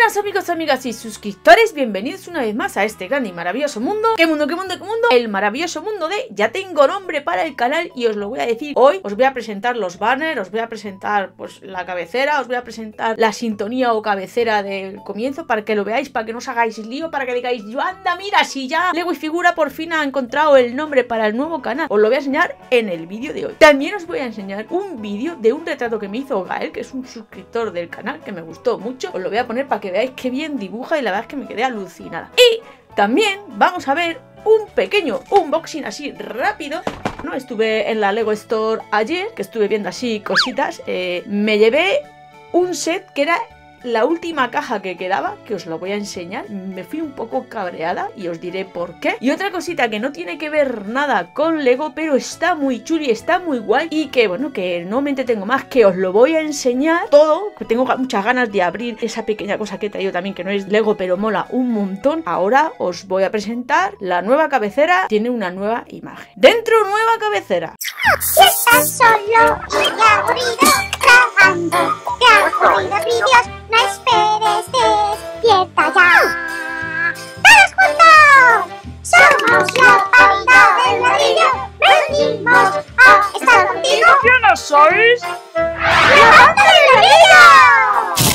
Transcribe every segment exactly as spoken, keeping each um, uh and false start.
Buenas amigos, amigas y suscriptores, bienvenidos una vez más a este grande y maravilloso mundo. ¿Qué mundo, qué mundo, qué mundo? El maravilloso mundo de ya tengo nombre para el canal y os lo voy a decir hoy. Os voy a presentar los banners, os voy a presentar pues la cabecera, os voy a presentar la sintonía o cabecera del comienzo para que lo veáis, para que no os hagáis lío, para que digáis, yo anda, mira, si ya Lego y Figura por fin ha encontrado el nombre para el nuevo canal. Os lo voy a enseñar en el vídeo de hoy. También os voy a enseñar un vídeo de un retrato que me hizo Gael, que es un suscriptor del canal, que me gustó mucho. Os lo voy a poner para que veáis qué bien dibuja y la verdad es que me quedé alucinada. Y también vamos a ver un pequeño unboxing así rápido. No estuve en la Lego Store ayer, que estuve viendo así cositas. Eh, me llevé un set que era la última caja que quedaba, que os lo voy a enseñar. Me fui un poco cabreada y os diré por qué. Y otra cosita que no tiene que ver nada con Lego, pero está muy chuli, está muy guay y que bueno, que no me entretengo más, que os lo voy a enseñar todo, que tengo muchas ganas de abrir esa pequeña cosa que he traído también, que no es Lego, pero mola un montón. Ahora os voy a presentar la nueva cabecera. Tiene una nueva imagen. Dentro, nueva cabecera. Si estás solo y aburrido, trabajando, te aburridos vídeos, no esperes, despierta ya. ¡Todos juntos! Somos la banda del ladrillo, venimos a estar contigo. ¿Quiénes sois? ¡La banda del ladrillo!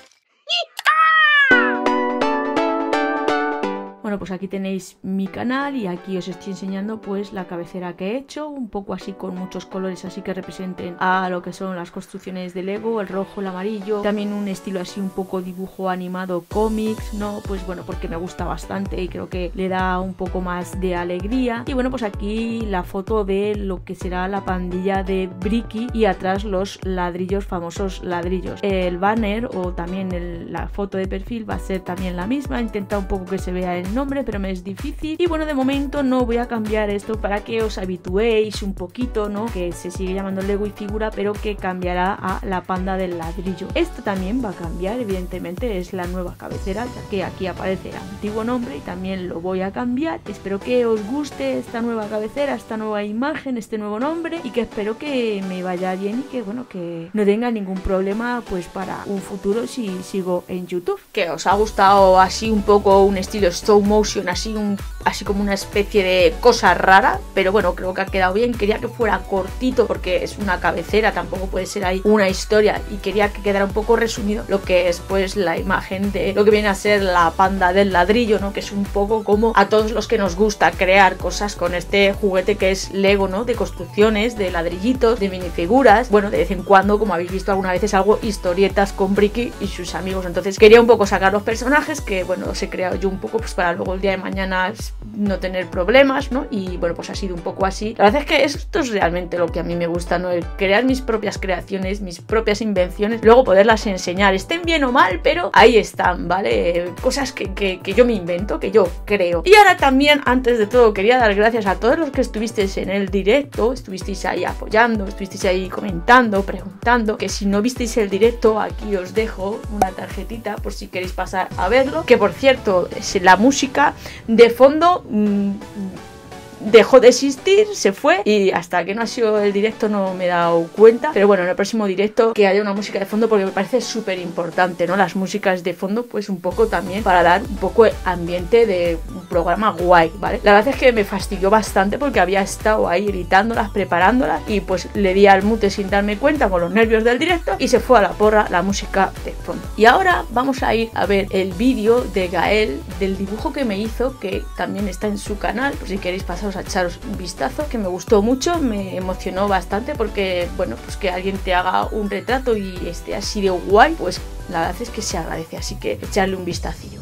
Bueno, pues aquí tenéis mi canal y aquí os estoy enseñando pues la cabecera que he hecho, un poco así con muchos colores así que representen a lo que son las construcciones de Lego, el rojo, el amarillo, también un estilo así un poco dibujo animado cómics, ¿no? Pues bueno, porque me gusta bastante y creo que le da un poco más de alegría. Y bueno, pues aquí la foto de lo que será la pandilla de Bricky y atrás los ladrillos, famosos ladrillos. El banner o también el, la foto de perfil va a ser también la misma, intenta un poco que se vea el nombre, pero me es difícil. Y bueno, de momento no voy a cambiar esto para que os habituéis un poquito, ¿no? Que se sigue llamando Lego y Figura, pero que cambiará a la panda del ladrillo. Esto también va a cambiar, evidentemente, es la nueva cabecera, ya que aquí aparece el antiguo nombre y también lo voy a cambiar. Espero que os guste esta nueva cabecera, esta nueva imagen, este nuevo nombre y que espero que me vaya bien y que, bueno, que no tenga ningún problema pues para un futuro si sigo en YouTube. Que os ha gustado así un poco un estilo stop motion, así, un, así como una especie de cosa rara, pero bueno, creo que ha quedado bien. Quería que fuera cortito porque es una cabecera, tampoco puede ser ahí una historia y quería que quedara un poco resumido lo que es pues la imagen de lo que viene a ser la panda del ladrillo, ¿no? Que es un poco como a todos los que nos gusta crear cosas con este juguete que es Lego, ¿no? De construcciones, de ladrillitos, de minifiguras. Bueno, de vez en cuando, como habéis visto alguna vez, es algo historietas con Bricky y sus amigos. Entonces quería un poco sacar los personajes que, bueno, os he creado yo un poco pues para luego el día de mañana no tener problemas, ¿no? Y bueno, pues ha sido un poco así. La verdad es que esto es realmente lo que a mí me gusta, ¿no? El crear mis propias creaciones, mis propias invenciones, luego poderlas enseñar, estén bien o mal, pero ahí están, ¿vale? Cosas que, que, que yo me invento, que yo creo. Y ahora también, antes de todo, quería dar gracias a todos los que estuvisteis en el directo, estuvisteis ahí apoyando, estuvisteis ahí comentando, preguntando, que si no visteis el directo, aquí os dejo una tarjetita por si queréis pasar a verlo, que por cierto, la música de fondo mmm, dejó de existir, se fue y hasta que no ha sido el directo no me he dado cuenta, pero bueno, en el próximo directo que haya una música de fondo porque me parece súper importante, ¿no? Las músicas de fondo pues un poco también para dar un poco de ambiente de un programa guay, ¿vale? La verdad es que me fastidió bastante porque había estado ahí editándolas, preparándolas y pues le di al mute sin darme cuenta con los nervios del directo y se fue a la porra la música de fondo. Y ahora vamos a ir a ver el vídeo de Gael del dibujo que me hizo, que también está en su canal, por si queréis pasar a echaros un vistazo, que me gustó mucho, me emocionó bastante porque, bueno, pues que alguien te haga un retrato y esté así de guay, pues la verdad es que se agradece, así que echarle un vistacillo.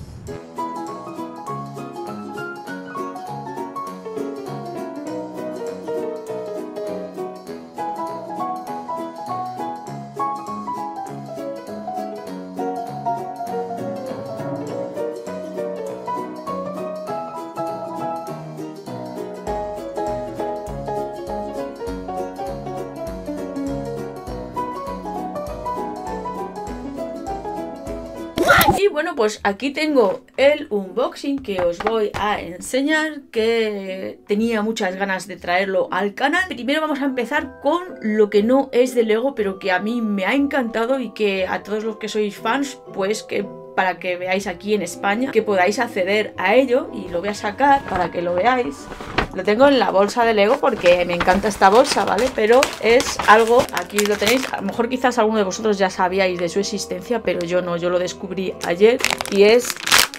Y bueno, pues aquí tengo el unboxing que os voy a enseñar, que tenía muchas ganas de traerlo al canal. Primero vamos a empezar con lo que no es de Lego, pero que a mí me ha encantado y que a todos los que sois fans, pues que para que veáis aquí en España, que podáis acceder a ello, y lo voy a sacar para que lo veáis. Lo tengo en la bolsa de Lego porque me encanta esta bolsa, ¿vale? Pero es algo, aquí lo tenéis, a lo mejor quizás alguno de vosotros ya sabíais de su existencia, pero yo no, yo lo descubrí ayer, y es...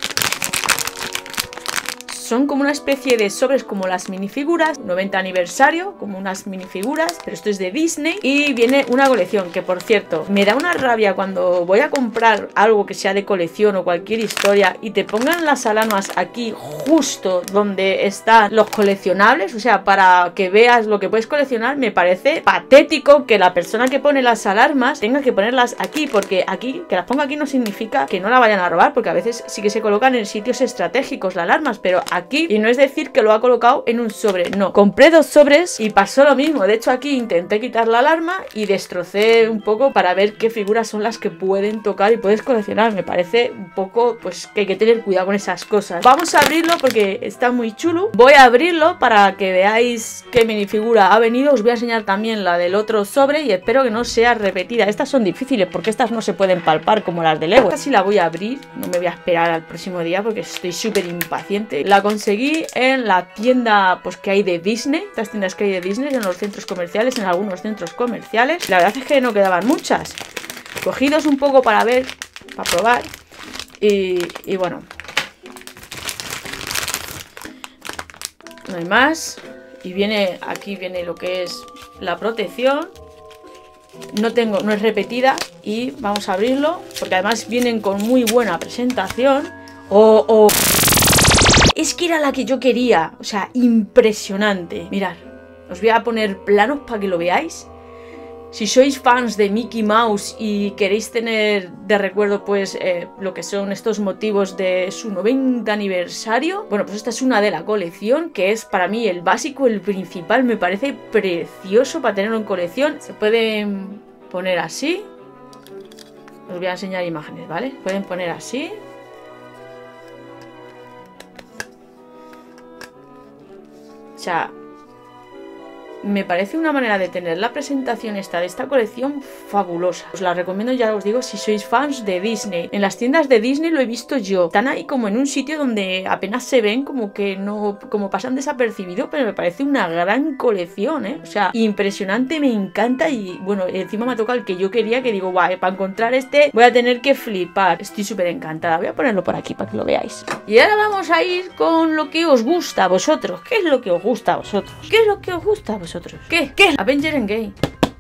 Son como una especie de sobres como las minifiguras, noventa aniversario, como unas minifiguras, pero esto es de Disney y viene una colección que, por cierto, me da una rabia cuando voy a comprar algo que sea de colección o cualquier historia y te pongan las alarmas aquí justo donde están los coleccionables, o sea, para que veas lo que puedes coleccionar. Me parece patético que la persona que pone las alarmas tenga que ponerlas aquí, porque aquí, que las ponga aquí no significa que no la vayan a robar, porque a veces sí que se colocan en sitios estratégicos las alarmas, pero aquí, y no es decir que lo ha colocado en un sobre, no, compré dos sobres y pasó lo mismo. De hecho aquí intenté quitar la alarma y destrocé un poco para ver qué figuras son las que pueden tocar y puedes coleccionar. Me parece un poco, pues, que hay que tener cuidado con esas cosas. Vamos a abrirlo porque está muy chulo. Voy a abrirlo para que veáis qué minifigura ha venido. Os voy a enseñar también la del otro sobre y espero que no sea repetida. Estas son difíciles porque estas no se pueden palpar como las de Lego. Esta sí la voy a abrir, no me voy a esperar al próximo día porque estoy súper impaciente. La conseguí en la tienda, pues, que hay de Disney, estas tiendas que hay de Disney en los centros comerciales, en algunos centros comerciales. La verdad es que no quedaban muchas. Cogidos un poco para ver, para probar. Y, y bueno, no hay más. Y viene, aquí viene lo que es la protección. No tengo, no es repetida. Y vamos a abrirlo, porque además vienen con muy buena presentación. O... Oh, oh. Es que era la que yo quería, o sea, impresionante. Mirad, os voy a poner planos para que lo veáis. Si sois fans de Mickey Mouse y queréis tener de recuerdo, pues, eh, lo que son estos motivos de su noventa aniversario, bueno, pues esta es una de la colección, que es para mí el básico, el principal. Me parece precioso para tenerlo en colección. Se pueden poner así. Os voy a enseñar imágenes, ¿vale? Pueden poner así. O sea, me parece una manera de tener la presentación esta de esta colección fabulosa. Os la recomiendo, ya os digo, si sois fans de Disney. En las tiendas de Disney lo he visto yo. Están ahí como en un sitio donde apenas se ven, como que no, como pasan desapercibidos, pero me parece una gran colección, ¿eh? O sea, impresionante, me encanta. Y bueno, encima me ha tocado el que yo quería, que digo, guay, para encontrar este voy a tener que flipar. Estoy súper encantada. Voy a ponerlo por aquí para que lo veáis. Y ahora vamos a ir con lo que os gusta a vosotros. ¿Qué es lo que os gusta a vosotros? ¿Qué es lo que os gusta a vosotros? ¿Qué? ¿Qué? Avenger Endgame.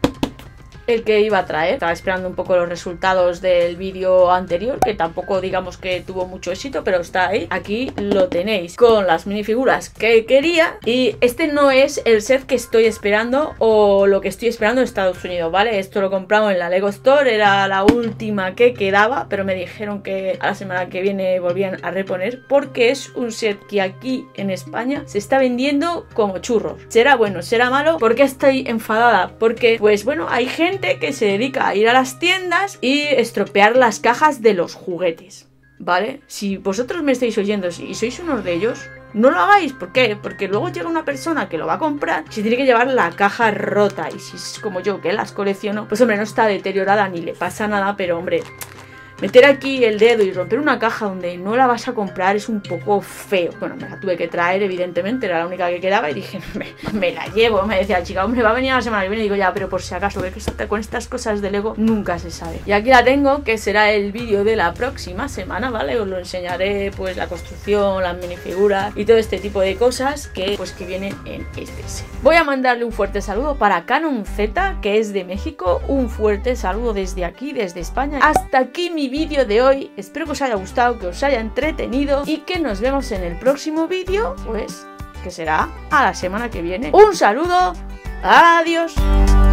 El que iba a traer. Estaba esperando un poco los resultados del vídeo anterior, que tampoco digamos que tuvo mucho éxito, pero está ahí. Aquí lo tenéis con las minifiguras que quería. Y este no es el set que estoy esperando o lo que estoy esperando en Estados Unidos, ¿vale? Esto lo he comprado en la Lego Store, era la última que quedaba, pero me dijeron que a la semana que viene volvían a reponer, porque es un set que aquí en España se está vendiendo como churros. ¿Será bueno? ¿Será malo? ¿Por qué estoy enfadada? Porque, pues bueno, hay gente que se dedica a ir a las tiendas y estropear las cajas de los juguetes, ¿vale? Si vosotros me estáis oyendo y sois unos de ellos, no lo hagáis. ¿Por qué? Porque luego llega una persona que lo va a comprar y se tiene que llevar la caja rota. Y si es como yo, que las colecciono, pues hombre, no está deteriorada ni le pasa nada, pero hombre, meter aquí el dedo y romper una caja donde no la vas a comprar es un poco feo. Bueno, me la tuve que traer, evidentemente, era la única que quedaba y dije, me, me la llevo. Me decía la chica, hombre, va a venir a la semana que viene. Y digo, ya, pero por si acaso, que con estas cosas de Lego nunca se sabe. Y aquí la tengo, que será el vídeo de la próxima semana, ¿vale? Os lo enseñaré, pues, la construcción, las minifiguras y todo este tipo de cosas que, pues, que vienen en este set. Voy a mandarle un fuerte saludo para Canon Z, que es de México. Un fuerte saludo desde aquí, desde España. Hasta aquí mi vídeo de hoy. Espero que os haya gustado, que os haya entretenido y que nos vemos en el próximo vídeo, pues que será a la semana que viene. Un saludo, adiós.